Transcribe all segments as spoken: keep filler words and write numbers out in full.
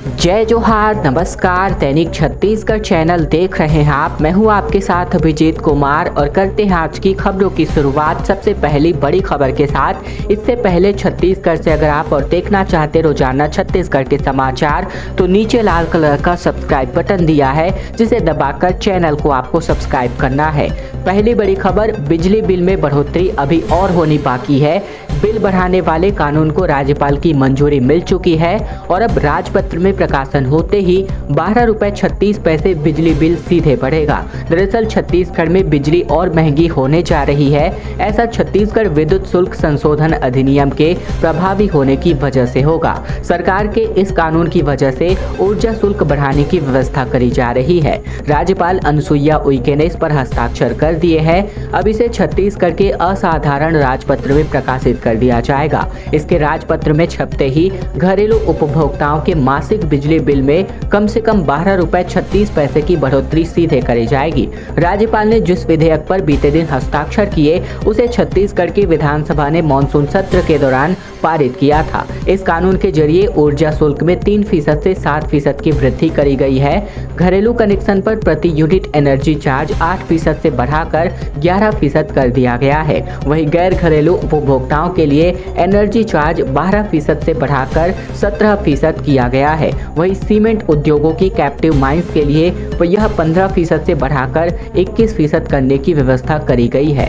जय जोहार, नमस्कार। दैनिक छत्तीसगढ़ चैनल देख रहे हैं आप। मैं हूं आपके साथ अभिजीत कुमार और करते हैं आज की खबरों की शुरुआत सबसे पहली बड़ी खबर के साथ। इससे पहले छत्तीसगढ़ से अगर आप और देखना चाहते रोजाना छत्तीसगढ़ के समाचार तो नीचे लाल कलर का सब्सक्राइब बटन दिया है, जिसे दबाकर चैनल को आपको सब्सक्राइब करना है। पहली बड़ी खबर, बिजली बिल में बढ़ोतरी अभी और होनी बाकी है। बिल बढ़ाने वाले कानून को राज्यपाल की मंजूरी मिल चुकी है और अब राजपत्र में प्रकाशन होते ही बारह रुपए छत्तीस पैसे बिजली बिल सीधे बढ़ेगा। दरअसल छत्तीसगढ़ में बिजली और महंगी होने जा रही है। ऐसा छत्तीसगढ़ विद्युत शुल्क संशोधन अधिनियम के प्रभावी होने की वजह से होगा। सरकार के इस कानून की वजह से ऊर्जा शुल्क बढ़ाने की व्यवस्था करी जा रही है। राज्यपाल अनुसुईया उइके ने इस पर हस्ताक्षर कर दिए हैं। अब इसे छत्तीसगढ़ के असाधारण राजपत्र में प्रकाशित कर दिया जाएगा। इसके राजपत्र में छपते ही घरेलू उपभोक्ताओं के मासिक बिजली बिल में कम से कम बारह रुपए छत्तीस पैसे की बढ़ोतरी सीधे करी जाएगी। राज्यपाल ने जिस विधेयक पर बीते दिन हस्ताक्षर किए उसे छत्तीसगढ़ की विधानसभा ने मानसून सत्र के दौरान पारित किया था। इस कानून के जरिए ऊर्जा शुल्क में तीन फीसद से सात फीसद की वृद्धि करी गई है। घरेलू कनेक्शन पर प्रति यूनिट एनर्जी चार्ज आठ फीसद से बढ़ाकर ग्यारह फीसद कर दिया गया है। वहीं गैर घरेलू उपभोक्ताओं के लिए एनर्जी चार्ज बारह फीसद से बढ़ाकर सत्रह फीसद किया गया है। वहीं सीमेंट उद्योगों की कैप्टिव माइंस के लिए यह पंद्रह फीसद से बढ़ाकर इक्कीस फीसद करने की व्यवस्था करी गई है।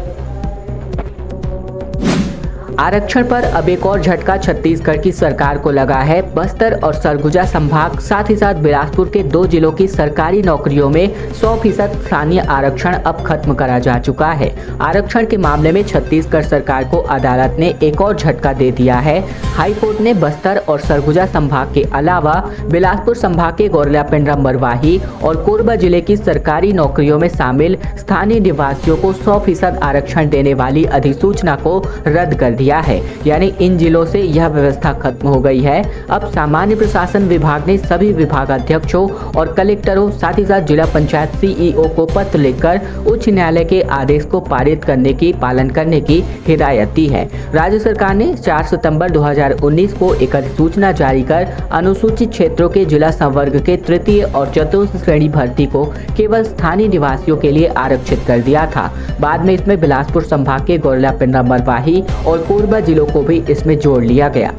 आरक्षण पर अब एक और झटका छत्तीसगढ़ की सरकार को लगा है। बस्तर और सरगुजा संभाग साथ ही साथ बिलासपुर के दो जिलों की सरकारी नौकरियों में सौ फीसद स्थानीय आरक्षण अब खत्म करा जा चुका है। आरक्षण के मामले में छत्तीसगढ़ सरकार को अदालत ने एक और झटका दे दिया है। हाई कोर्ट ने बस्तर और सरगुजा संभाग के अलावा बिलासपुर संभाग के गौरेला पेंड्रा मरवाही और कोरबा जिले की सरकारी नौकरियों में शामिल स्थानीय निवासियों को सौ फीसद आरक्षण देने वाली अधिसूचना को रद्द कर दिया है। यानी इन जिलों से यह व्यवस्था खत्म हो गई है। अब सामान्य प्रशासन विभाग ने सभी विभागाध्यक्षों और कलेक्टरों साथ ही साथ जिला पंचायत सीईओ को पत्र लिखकर उच्च न्यायालय के आदेश को पारित करने की पालन करने की हिदायत दी है। राज्य सरकार ने चार सितंबर दो हजार उन्नीस को एक अधिसूचना जारी कर अनुसूचित क्षेत्रों के जिला संवर्ग के तृतीय और चतुर्थ श्रेणी भर्ती को केवल स्थानीय निवासियों के लिए आरक्षित कर दिया था। बाद में इसमें बिलासपुर संभाग के गौरेला पेंड्रा मरवाही और कोरबा जिलों को भी इसमें जोड़ लिया गया।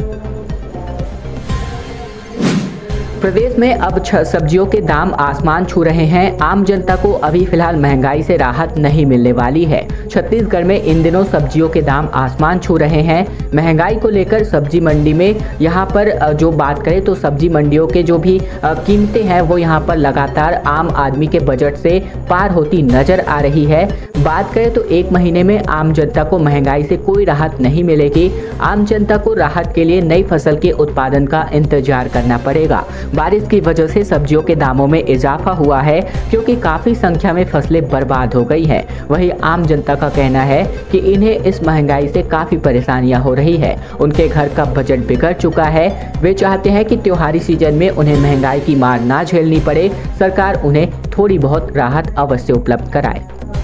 प्रदेश में अब सब्जियों के दाम आसमान छू रहे हैं। आम जनता को अभी फिलहाल महंगाई से राहत नहीं मिलने वाली है। छत्तीसगढ़ में इन दिनों सब्जियों के दाम आसमान छू रहे हैं। महंगाई को लेकर सब्जी मंडी में यहाँ पर जो बात करें तो सब्जी मंडियों के जो भी कीमतें हैं वो यहाँ पर लगातार आम आदमी के बजट से पार होती नजर आ रही है। बात करें तो एक महीने में आम जनता को महंगाई से कोई राहत नहीं मिलेगी। आम जनता को राहत के लिए नई फसल के उत्पादन का इंतजार करना पड़ेगा। बारिश की वजह से सब्जियों के दामों में इजाफा हुआ है, क्योंकि काफी संख्या में फसलें बर्बाद हो गई हैं। वहीं आम जनता का कहना है कि इन्हें इस महंगाई से काफी परेशानियां हो रही है। उनके घर का बजट बिगड़ चुका है। वे चाहते हैं कि त्योहारी सीजन में उन्हें महंगाई की मार ना झेलनी पड़े। सरकार उन्हें थोड़ी बहुत राहत अवश्य उपलब्ध कराए।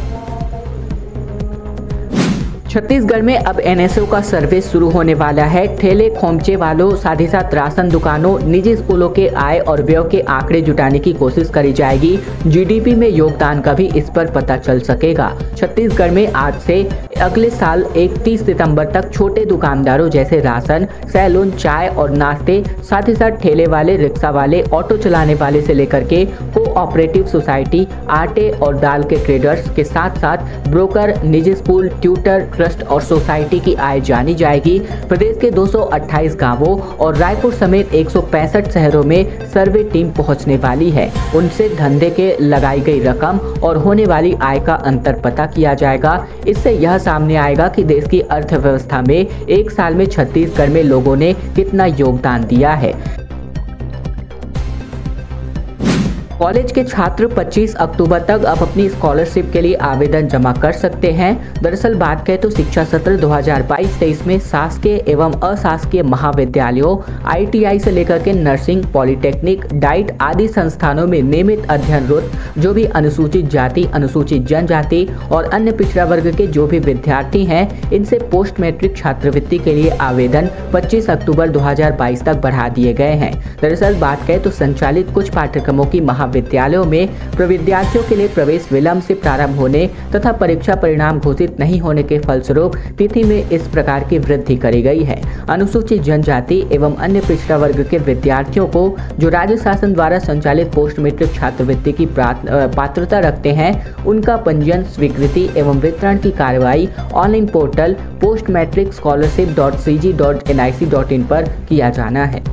छत्तीसगढ़ में अब एनएसओ का सर्वे शुरू होने वाला है। ठेले खोमचे वालों साथ ही साथ राशन दुकानों, निजी स्कूलों के आय और व्यय के आंकड़े जुटाने की कोशिश करी जाएगी। जीडीपी में योगदान का भी इस पर पता चल सकेगा। छत्तीसगढ़ में आज से अगले साल इकतीस सितंबर तक छोटे दुकानदारों जैसे राशन, सैलून, चाय और नाश्ते, साथ ही साथ ठेले वाले, रिक्शा वाले, ऑटो चलाने वाले से लेकर के कोऑपरेटिव सोसाइटी, आटे और दाल के ट्रेडर्स के साथ साथ ब्रोकर, निजी स्कूल, ट्यूटर, ट्रस्ट और सोसाइटी की आय जानी जाएगी। प्रदेश के दो सौ अट्ठाईस गांवों और रायपुर समेत एक सौ पैंसठ शहरों में सर्वे टीम पहुंचने वाली है। उनसे धंधे के लगाई गई रकम और होने वाली आय का अंतर पता किया जाएगा। इससे यह सामने आएगा कि देश की अर्थव्यवस्था में एक साल में छत्तीसगढ़ में लोगों ने कितना योगदान दिया है। कॉलेज के छात्र पच्चीस अक्टूबर तक अब अपनी स्कॉलरशिप के लिए आवेदन जमा कर सकते हैं। दरअसल बात करें तो शिक्षा सत्र दो हज़ार बाईस तेईस में शासकीय एवं अशासकीय महाविद्यालयों, आई टी आई से लेकर के नर्सिंग, पॉलिटेक्निक, डाइट आदि संस्थानों में नियमित अध्ययनरत जो भी अनुसूचित जाति, अनुसूचित जनजाति और अन्य पिछड़ा वर्ग के जो भी विद्यार्थी हैं, इनसे पोस्ट मैट्रिक छात्रवृत्ति के लिए आवेदन पच्चीस अक्टूबर दो हज़ार बाईस तक बढ़ा दिए गए हैं। दरअसल बात करें तो संचालित कुछ पाठ्यक्रमों की विद्यालयों में विद्यार्थियों के लिए प्रवेश विलंब से प्रारंभ होने तथा परीक्षा परिणाम घोषित नहीं होने के फलस्वरूप तिथि में इस प्रकार की वृद्धि करी गई है। अनुसूचित जनजाति एवं अन्य पिछड़ा वर्ग के विद्यार्थियों को जो राज्य शासन द्वारा संचालित पोस्ट मैट्रिक छात्रवृत्ति की पात्रता रखते हैं, उनका पंजीयन, स्वीकृति एवं वितरण की कार्रवाई online portal post matric scholarship dot C G dot N I C dot in पर किया जाना है।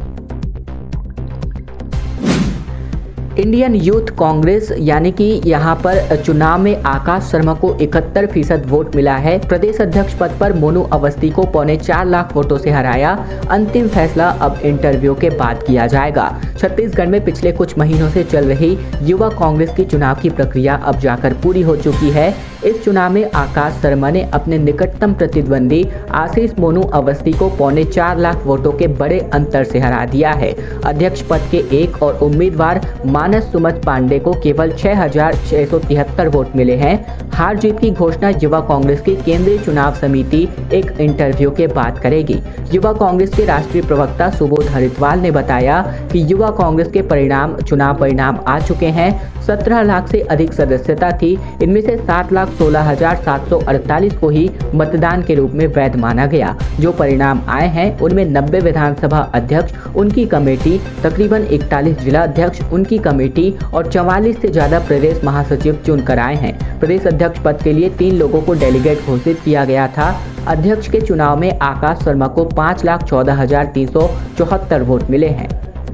इंडियन यूथ कांग्रेस यानी कि यहाँ पर चुनाव में आकाश शर्मा को इकहत्तर फीसद वोट मिला है। प्रदेश अध्यक्ष पद पर मोनू अवस्थी को पौने चार लाख वोटों से हराया। अंतिम फैसला अब इंटरव्यू के बाद किया जाएगा। छत्तीसगढ़ में पिछले कुछ महीनों से चल रही युवा कांग्रेस की चुनाव की प्रक्रिया अब जाकर पूरी हो चुकी है। इस चुनाव में आकाश शर्मा ने अपने निकटतम प्रतिद्वंदी आशीष मोनू अवस्थी को पौने चार लाख वोटों के बड़े अंतर से हरा दिया है। अध्यक्ष पद के एक और उम्मीदवार मानस सुमत पांडे को केवल छह हजार छह सौ तिहत्तर वोट मिले हैं। हार जीत की घोषणा युवा कांग्रेस की केंद्रीय चुनाव समिति एक इंटरव्यू के बाद करेगी। युवा कांग्रेस के राष्ट्रीय प्रवक्ता सुबोध हरिद्वाल ने बताया कि युवा कांग्रेस के परिणाम चुनाव परिणाम आ चुके हैं। सत्रह लाख से अधिक सदस्यता थी। इनमें से सात लाख सोलह हजार सात सौ अड़तालीस को ही मतदान के रूप में वैध माना गया। जो परिणाम आए हैं उनमें नब्बे विधानसभा अध्यक्ष, उनकी कमेटी, तकरीबन इकतालीस जिला अध्यक्ष, उनकी कमेटी और चौवालीस से ज्यादा प्रदेश महासचिव चुनकर आए हैं। प्रदेश अध्यक्ष पद के लिए तीन लोगों को डेलीगेट घोषित किया गया था। अध्यक्ष के चुनाव में आकाश शर्मा को पाँच लाख चौदह हजार तीन सौ चौहत्तर वोट मिले हैं।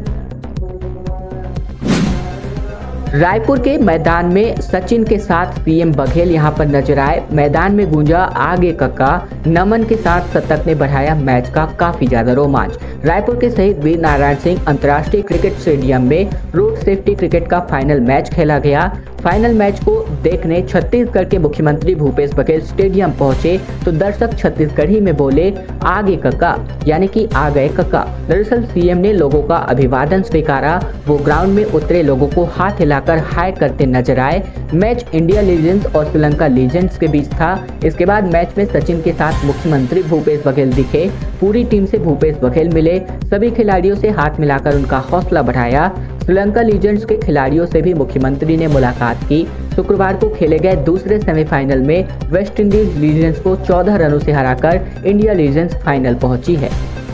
रायपुर के मैदान में सचिन के साथ सीएम बघेल यहां पर नजर आए। मैदान में गूंजा आगे कक्का, नमन के साथ शतक ने बढ़ाया मैच का काफी ज्यादा रोमांच। रायपुर के शहीद वीर नारायण सिंह अंतर्राष्ट्रीय क्रिकेट स्टेडियम में रोड सेफ्टी क्रिकेट का फाइनल मैच खेला गया। फाइनल मैच को देखने छत्तीसगढ़ के मुख्यमंत्री भूपेश बघेल स्टेडियम पहुंचे तो दर्शक छत्तीसगढ़ी में बोले आगे कक्का, यानी कि आ गए कक्का। दरअसल सीएम ने लोगों का अभिवादन स्वीकारा। वो ग्राउंड में उतरे लोगों को हाथ हिलाकर हाय करते नजर आए। मैच इंडिया लीजेंड्स और श्रीलंका लीजेंड्स के बीच था। इसके बाद मैच में सचिन के साथ मुख्यमंत्री भूपेश बघेल दिखे। पूरी टीम से भूपेश बघेल मिले। सभी खिलाड़ियों से हाथ मिलाकर उनका हौसला बढ़ाया। श्रीलंका लीजेंड्स के खिलाड़ियों से भी मुख्यमंत्री ने मुलाकात की। शुक्रवार को खेले गए दूसरे सेमीफाइनल में वेस्ट इंडीज लीजेंड्स को चौदह रनों से हराकर इंडिया लीजेंड्स फाइनल पहुंची है।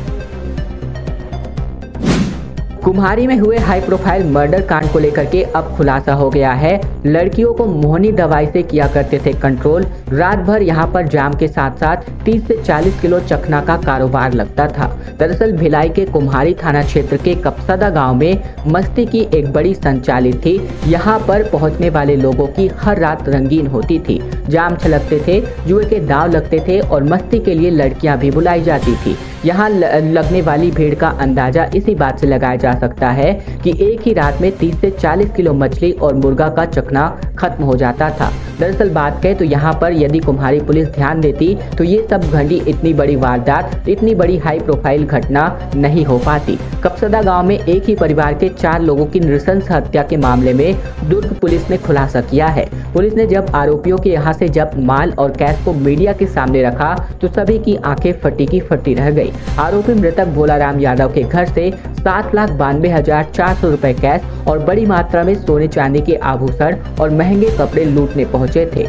कुम्हारी में हुए हाई प्रोफाइल मर्डर कांड को लेकर के अब खुलासा हो गया है। लड़कियों को मोहनी दवाई से किया करते थे कंट्रोल। रात भर यहां पर जाम के साथ साथ तीस से चालीस किलो चखना का कारोबार लगता था। दरअसल भिलाई के कुम्हारी थाना क्षेत्र के कपसदा गांव में मस्ती की एक बड़ी संचालित थी। यहां पर पहुंचने वाले लोगों की हर रात रंगीन होती थी। जाम छलकते थे, जुए के दांव लगते थे और मस्ती के लिए लड़कियां भी बुलाई जाती थी। यहाँ लगने वाली भीड़ का अंदाजा इसी बात से लगाया जा सकता है कि एक ही रात में तीस से चालीस किलो मछली और मुर्गा का चखना खत्म हो जाता था। दरअसल बात करें तो यहाँ पर यदि कुम्हारी पुलिस ध्यान देती तो ये सब घंटी इतनी बड़ी वारदात, इतनी बड़ी हाई प्रोफाइल घटना नहीं हो पाती। कपसदा गांव में एक ही परिवार के चार लोगों की नृशंस हत्या के मामले में दुर्ग पुलिस ने खुलासा किया है। पुलिस ने जब आरोपियों के यहाँ से जब्त माल और कैश को मीडिया के सामने रखा तो सभी की आंखें फटी की फटी रह गई। आरोपी मृतक भोलाराम यादव के घर से सात लाख बानवे हजार चार सौ रुपए कैश और बड़ी मात्रा में सोने चांदी के आभूषण और महंगे कपड़े लूटने पहुंचे थे।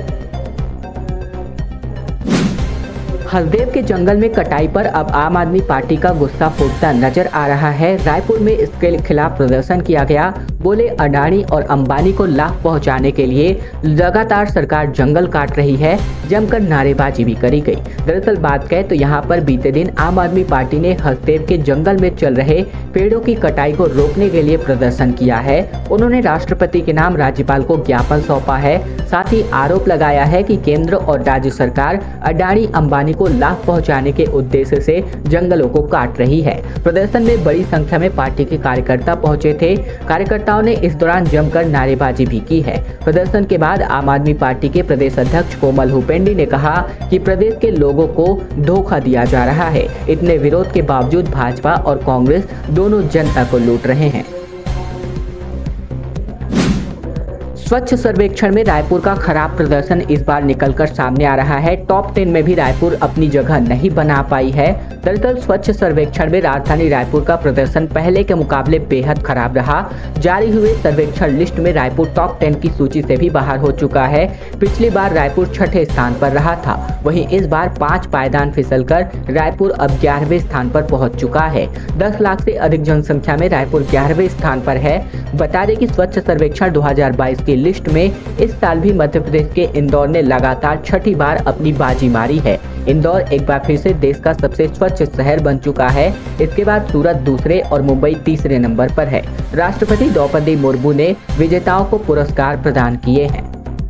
हसदेव के जंगल में कटाई पर अब आम आदमी पार्टी का गुस्सा फूटता नजर आ रहा है। रायपुर में इसके खिलाफ प्रदर्शन किया गया। बोले अडानी और अंबानी को लाभ पहुंचाने के लिए लगातार सरकार जंगल काट रही है। जमकर नारेबाजी भी करी गई। दरअसल बात करें तो यहाँ पर बीते दिन आम आदमी पार्टी ने हसदेव के जंगल में चल रहे पेड़ों की कटाई को रोकने के लिए प्रदर्शन किया है। उन्होंने राष्ट्रपति के नाम राज्यपाल को ज्ञापन सौंपा है। साथ ही आरोप लगाया है कि केंद्र और राज्य सरकार अडानी अंबानी को लाभ पहुंचाने के उद्देश्य से जंगलों को काट रही है। प्रदर्शन में बड़ी संख्या में पार्टी के कार्यकर्ता पहुंचे थे। कार्यकर्ताओं नेताओं ने इस दौरान जमकर नारेबाजी भी की है। प्रदर्शन के बाद आम आदमी पार्टी के प्रदेश अध्यक्ष कोमल हुपेंडी ने कहा कि प्रदेश के लोगों को धोखा दिया जा रहा है। इतने विरोध के बावजूद भाजपा और कांग्रेस दोनों जनता को लूट रहे हैं। स्वच्छ सर्वेक्षण में रायपुर का खराब प्रदर्शन इस बार निकलकर सामने आ रहा है। टॉप टेन में भी रायपुर अपनी जगह नहीं बना पाई है। दरअसल स्वच्छ सर्वेक्षण में राजधानी रायपुर का प्रदर्शन पहले के मुकाबले बेहद खराब रहा। जारी हुए सर्वेक्षण लिस्ट में रायपुर टॉप टेन की सूची से भी बाहर हो चुका है। पिछली बार रायपुर छठे स्थान पर रहा था, वहीं इस बार पांच पायदान फिसलकर रायपुर अब ग्यारहवें स्थान पर पहुंच चुका है। दस लाख से अधिक जनसंख्या में रायपुर ग्यारहवें स्थान पर है। बता दें कि स्वच्छ सर्वेक्षण दो हजार बाईस की लिस्ट में इस साल भी मध्य प्रदेश के इंदौर ने लगातार छठी बार अपनी बाजी मारी है। इंदौर एक बार फिर से देश का सबसे स्वच्छ शहर बन चुका है। इसके बाद सूरत दूसरे और मुंबई तीसरे नंबर पर है। राष्ट्रपति द्रौपदी मुर्मू ने विजेताओं को पुरस्कार प्रदान किए हैं।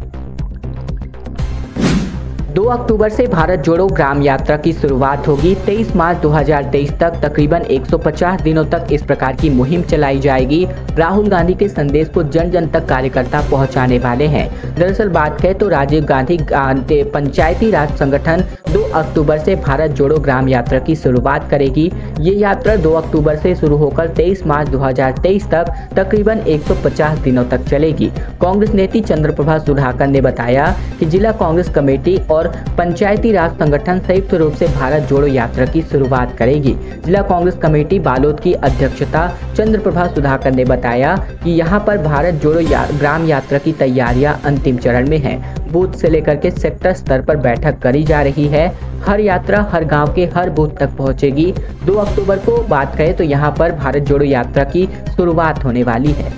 दो अक्टूबर से भारत जोड़ो ग्राम यात्रा की शुरुआत होगी। तेईस मार्च दो हज़ार तेईस तक तकरीबन एक सौ पचास दिनों तक इस प्रकार की मुहिम चलाई जाएगी। राहुल गांधी के संदेश को जन जन तक कार्यकर्ता पहुंचाने वाले हैं। दरअसल बात करें तो राजीव गांधी पंचायती राज संगठन दो अक्टूबर से भारत जोड़ो ग्राम यात्रा की शुरुआत करेगी। ये यात्रा दो अक्टूबर से शुरू होकर तेईस मार्च दो हज़ार तेईस तक तकरीबन एक सौ पचास दिनों तक चलेगी। कांग्रेस नेत्री चंद्रप्रभा सुधाकर ने बताया कि जिला कांग्रेस कमेटी और पंचायती राज संगठन संयुक्त रूप से भारत जोड़ो यात्रा की शुरुआत करेगी। जिला कांग्रेस कमेटी बालोद की अध्यक्षता चंद्रप्रभा सुधाकर ने बताया कि यहां पर भारत जोड़ो या, ग्राम यात्रा की तैयारियां अंतिम चरण में हैं। बूथ से लेकर के सेक्टर स्तर पर बैठक करी जा रही है। हर यात्रा हर गांव के हर बूथ तक पहुंचेगी। दो अक्टूबर को बात करें तो यहां पर भारत जोड़ो यात्रा की शुरुआत होने वाली है।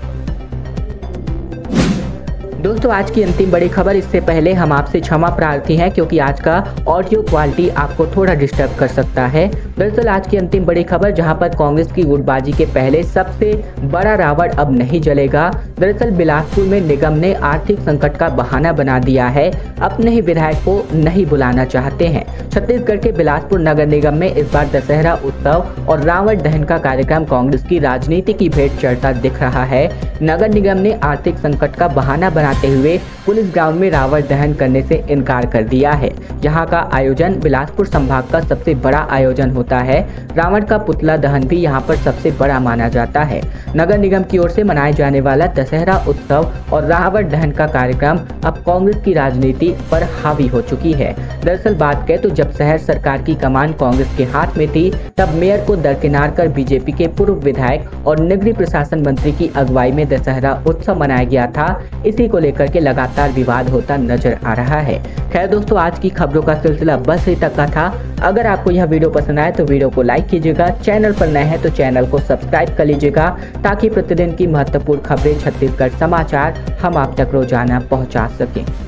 दोस्तों आज की अंतिम बड़ी खबर, इससे पहले हम आपसे क्षमा प्रार्थी हैं क्योंकि आज का ऑडियो क्वालिटी आपको थोड़ा डिस्टर्ब कर सकता है। दरअसल आज की अंतिम बड़ी खबर जहां पर कांग्रेस की गुटबाजी के पहले सबसे बड़ा रावण अब नहीं जलेगा। दरअसल बिलासपुर में निगम ने आर्थिक संकट का बहाना बना दिया है। अपने ही विधायक को नहीं बुलाना चाहते हैं। छत्तीसगढ़ के बिलासपुर नगर निगम में इस बार दशहरा उत्सव और रावण दहन का कार्यक्रम कांग्रेस की राजनीति की भेंट चढ़ता दिख रहा है। नगर निगम ने आर्थिक संकट का बहाना बनाते हुए पुलिस ग्राउंड में रावण दहन करने से इनकार कर दिया है। यहाँ का आयोजन बिलासपुर संभाग का सबसे बड़ा आयोजन होता है। रावण का पुतला दहन भी यहाँ पर सबसे बड़ा माना जाता है। नगर निगम की ओर से मनाए जाने वाला दशहरा उत्सव और रावण दहन का कार्यक्रम अब कांग्रेस की राजनीति पर हावी हो चुकी है। दरअसल बात करें तो जब शहर सरकार की कमान कांग्रेस के हाथ में थी तब मेयर को दरकिनार कर बीजेपी के पूर्व विधायक और नगरीय प्रशासन मंत्री की अगुवाई में दशहरा उत्सव मनाया गया था। इसी को लेकर के लगातार विवाद होता नजर आ रहा है। खैर दोस्तों आज की खबरों का सिलसिला बस यहीं तक का था। अगर आपको यह वीडियो पसंद आए तो वीडियो को लाइक कीजिएगा। चैनल पर नए हैं तो चैनल को सब्सक्राइब कर लीजिएगा ताकि प्रतिदिन की महत्वपूर्ण खबरें छत्तीसगढ़ समाचार हम आप तक रोजाना पहुंचा सकें।